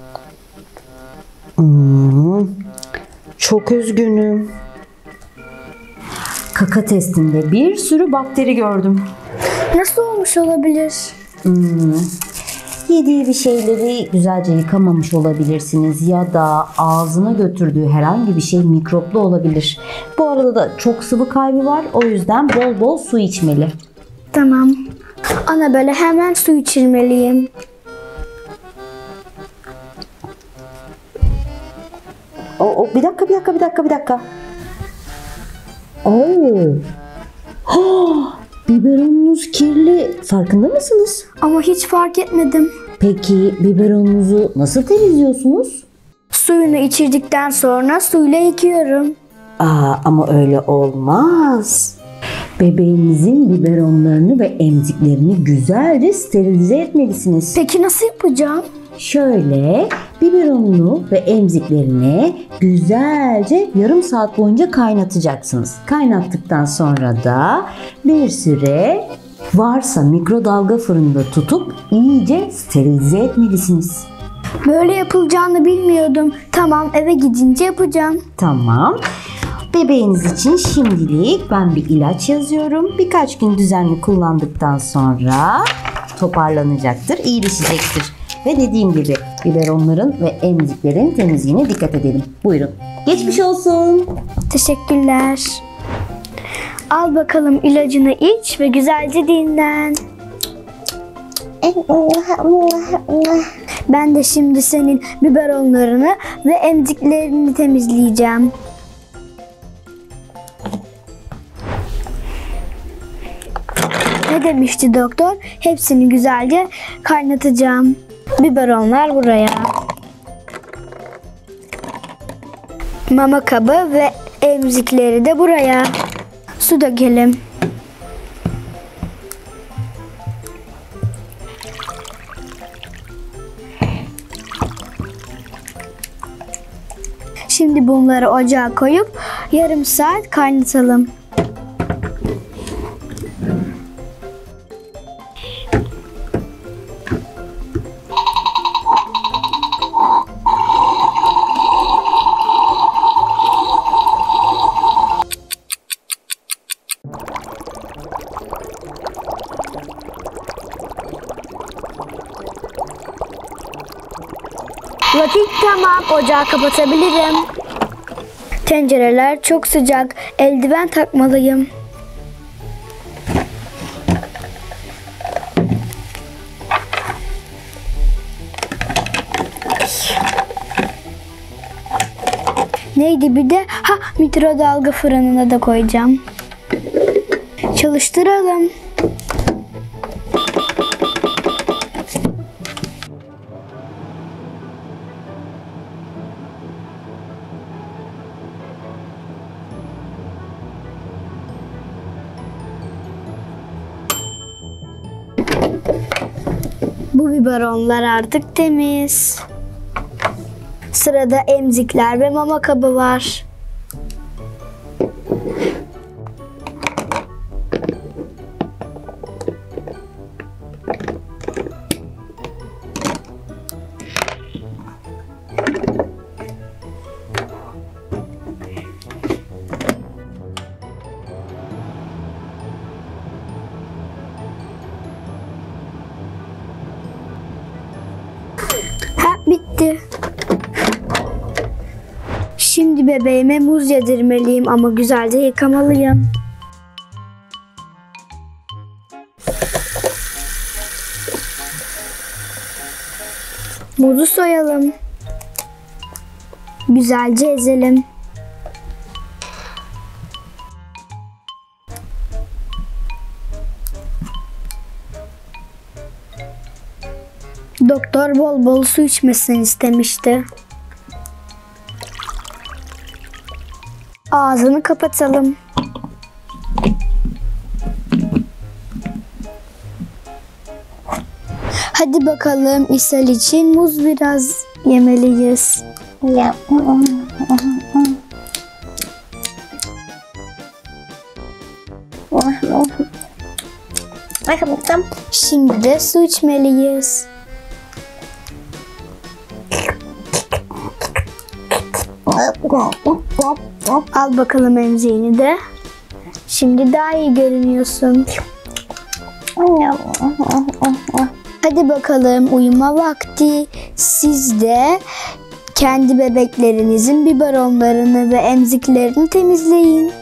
Çok üzgünüm. Kaka testinde bir sürü bakteri gördüm. Nasıl olmuş olabilir? Yediği bir şeyleri güzelce yıkamamış olabilirsiniz ya da ağzına götürdüğü herhangi bir şey mikroplu olabilir. Bu arada da çok sıvı kaybı var, o yüzden bol bol su içmeli. Tamam. Ana böyle hemen su içirmeliyim. Bir dakika. Biberonunuz kirli. Farkında mısınız? Ama hiç fark etmedim. Peki biberonunuzu nasıl temizliyorsunuz? Suyunu içirdikten sonra suyla yıkıyorum. Ama öyle olmaz. Bebeğinizin biberonlarını ve emziklerini güzelce sterilize etmelisiniz. Peki nasıl yapacağım? Şöyle biberonunu ve emziklerini güzelce yarım saat boyunca kaynatacaksınız. Kaynattıktan sonra da bir süre varsa mikrodalga fırında tutup iyice sterilize etmelisiniz. Böyle yapılacağını bilmiyordum. Tamam, eve gidince yapacağım. Tamam. Bebeğiniz için şimdilik ben bir ilaç yazıyorum. Birkaç gün düzenli kullandıktan sonra toparlanacaktır, iyileşecektir. Ve dediğim gibi biberonların ve emziklerin temizliğine dikkat edelim. Buyurun. Geçmiş olsun. Teşekkürler. Al bakalım ilacını iç ve güzelce dinlen. Ben de şimdi senin biberonlarını ve emziklerini temizleyeceğim. Ne demişti doktor? Hepsini güzelce kaynatacağım. Biberonlar buraya. Mama kabı ve emzikleri de buraya. Su dökelim. Şimdi bunları ocağa koyup yarım saat kaynatalım. Vakit tamam, ocağı kapatabilirim. Tencereler çok sıcak, eldiven takmalıyım. Neydi bir de? Mikrodalga fırınına da koyacağım. Çalıştıralım. Bu biberonlar artık temiz. Sırada emzikler ve mama kabı var. Bitti. Şimdi bebeğime muz yedirmeliyim ama güzelce yıkamalıyım. Muzu soyalım. Güzelce ezelim. Doktor bol bol su içmesini istemişti. Ağzını kapatalım. Hadi bakalım, ishal için muz biraz yemeliyiz. Şimdi de su içmeliyiz. Al bakalım emziğini de. Şimdi daha iyi görünüyorsun. Hadi bakalım uyuma vakti. Siz de kendi bebeklerinizin biberonlarını ve emziklerini temizleyin.